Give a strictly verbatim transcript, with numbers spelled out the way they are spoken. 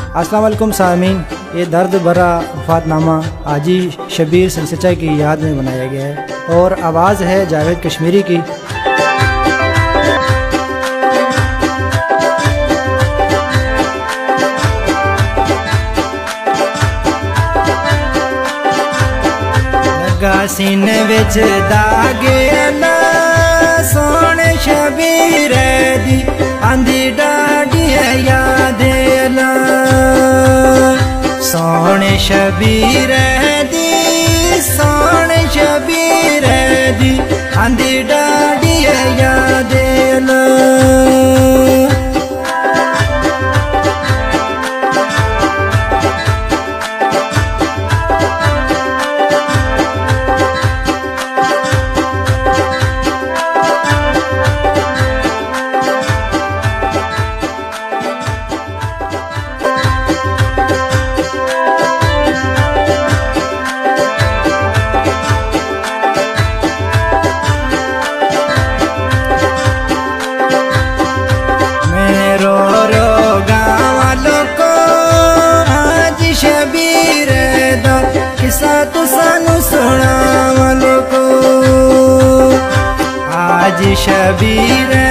अस्सलाम वालेकुम सामीन, ये दर्द भरा वफातनामा हाजी शबीर सनसचा की याद में बनाया गया है और आवाज़ है जावेद कश्मीरी की। लगा सीने विच दागे ना सोने शबीर दी आंधी डाडी याद ना सोने शबीर दी सोने शबीर दी आंधी डाडी याद ना। तो सानू सुना वालों को आज शबीर